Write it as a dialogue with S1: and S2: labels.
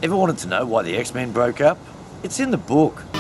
S1: Ever wanted to know why the X-Men broke up? It's in the book.